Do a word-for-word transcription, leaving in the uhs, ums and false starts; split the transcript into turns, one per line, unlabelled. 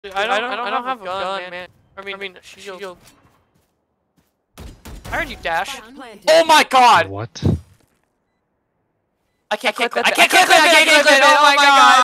Dude, I don't, I don't, I don't have a gun, man. man. I mean, I mean, shield. I heard you dash. Oh my god!
What?
I can't click it. I can't click it. I can't click it. Oh my god!